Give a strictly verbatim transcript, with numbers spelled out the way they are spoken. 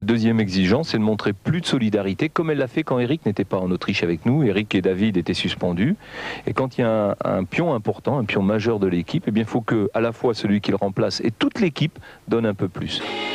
Deuxième exigence, c'est de montrer plus de solidarité, comme elle l'a fait quand Eric n'était pas en Autriche avec nous. Eric et David étaient suspendus. Et quand il y a un, un pion important, un pion majeur de l'équipe, eh bien, il faut que à la fois celui qui le remplace et toute l'équipe donnent un peu plus.